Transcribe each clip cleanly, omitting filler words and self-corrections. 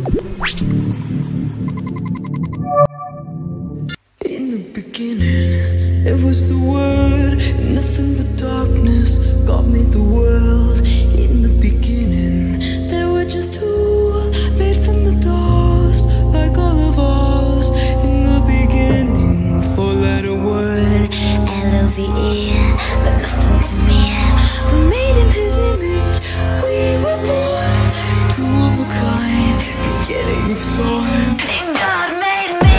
In the beginning, it was the Word, and nothing but darkness. God made the world. In the beginning, there were just two, made from the dust, like all of us. In the beginning, a four-letter word, L-O-V-E, but nothing to me. But made in His image, we were born, two of a kind, beginning of time. And God made me.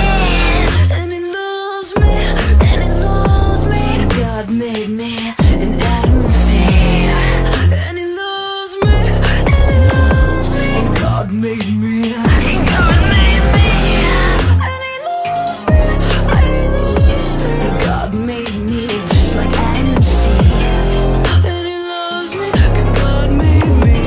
God made me an Adam and Steve, and He loves me, and He loves me. And God made me, and God made me, and He loves me, and He loves me. And God made me just like Adam and Steve, and He loves me, 'cause God made me.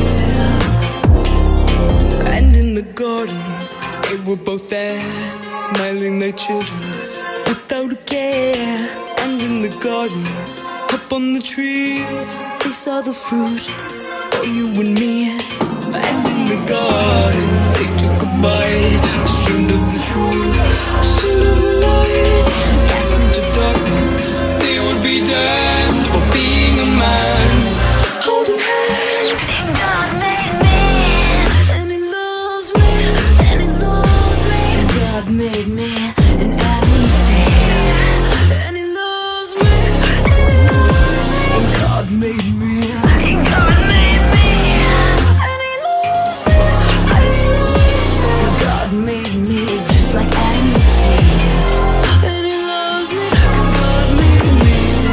And in the garden, they were both there, smiling like children, without a care. And in the garden, up on the tree, they saw the fruit, for you and me. And in the garden, they took a bite, ashamed of the truth, ashamed of the light, cast into darkness. They would be damned for being a man, holding hands. And God made me, and He loves me, and He loves me. God made me an Adam and Steve, and He loves me, and He loves me. And God made me, and God made me, and He loves me, and He loves me. God made me just like Adam and Steve, and He loves me, 'cause God made me.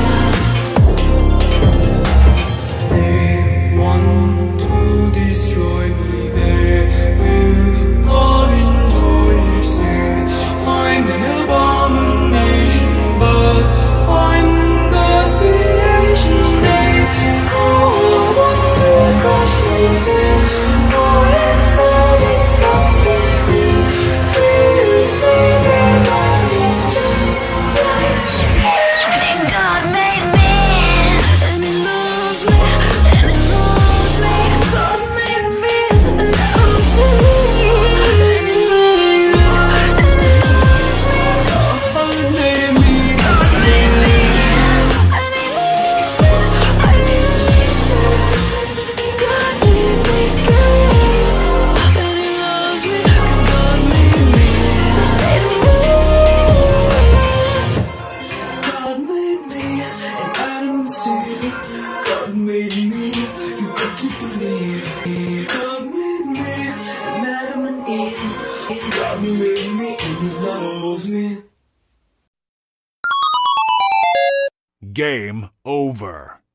They want to destroy me, they will all enjoy it. Say I'm an abomination, but I'm God's creation. They all want to crush me, say I am so disgusting. See me, I'm just like Him. And God made me, and He loves me, and He loves me. God made me, and I'm still here, and He loves me, and He loves me. God made me, God made me, and He loves me, and He loves me. God made me good, and He loves me, 'cause God made me, made me. God made me an Adam and Steve. God made me, you got to believe. God made me an Adam and Eve. God made me, and He loves me. Game over.